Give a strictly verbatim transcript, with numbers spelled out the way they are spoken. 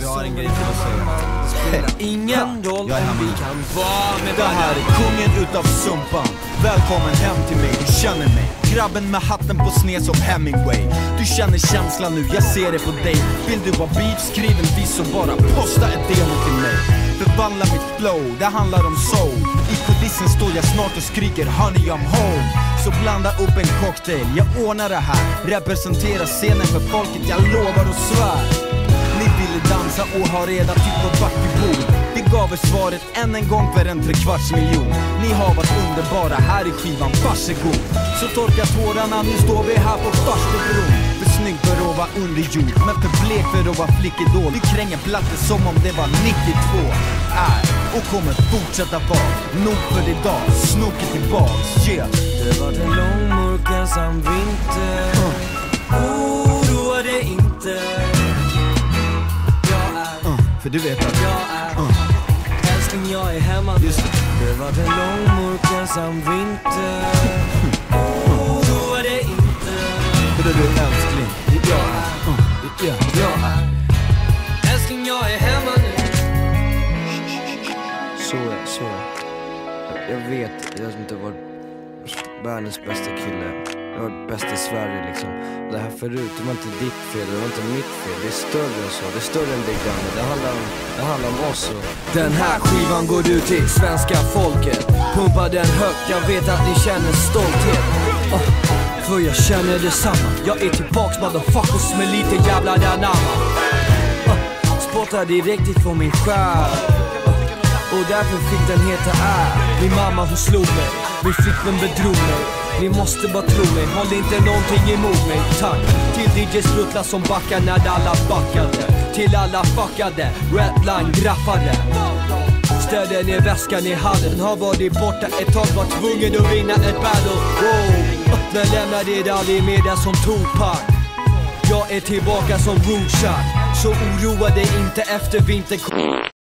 Jag har en grej till att säga. Det spelar ingen roll om vi kan vara med det här är kungen utav Sumpan. Välkommen hem till mig, du känner mig. Grabben med hatten på sned som Hemingway. Du känner känslan nu, jag ser det på dig. Vill du vara beef, skriv en diss och bara posta ett demo till mig. Förvandla mitt flow, det handlar om soul. I kulissen står jag snart och skriker honey I'm home. Så blanda upp en cocktail, jag ordnar det här. Representera scenen för folket, jag lovar och svär. Ni ville dansa och ha reda till på backebord. Det gav er svaret än en gång för en trekvarts miljon. Ni har varit underbara här i skivan, varsågod. Så torka tårarna, nu står vi här på Farstubron. För snygg för att vara under jord, men för blek för att vara flickedål. Vi kränger plattor som om det var nittiotvå. Är och kommer fortsätta vara nog för idag, snoket tillbaks, yeah. Det var en lång mörk ensam vinter. uh. Oroa dig inte. Jag är uh. För du vet att jag är uh. älskling, jag är hemma. Just det. Det var en lång mörk ensam vinter. Oroa dig inte. För du är älskling. Jag är uh. yeah. Jag är älskling, jag är hemma nu. Så, så. Jag vet, jag har inte varit världens bästa kille. Jag har varit bäst i Sverige liksom. Det här förut, det var inte ditt fel, det var inte mitt fel. Det är större än så, det är större än Big Gun. Det handlar om, det handlar om oss och... Den här skivan går ut till svenska folket. Pumpa den högt, jag vet att ni känner stolthet. oh, För jag känner detsamma. Jag är tillbaks motherfuckers med lite jävla danamma. oh, Spottar direkt ifrån min själ. Och därför fick den heta är. Min mamma hon slog mig, min flickvän bedrog mig. Ni måste bara tro mig, håll inte någonting emot mig. Tack till D J Sprutla som backar när alla backade. Till alla fuckade, redline graffade. Ställde ner väskan i hallen. Har varit borta ett tag, var tvungen att vinna ett battle. Wow. Men lämnade det aldrig med det som Tupac. Jag är tillbaka som Rootshot. Så oroa dig inte efter vintern.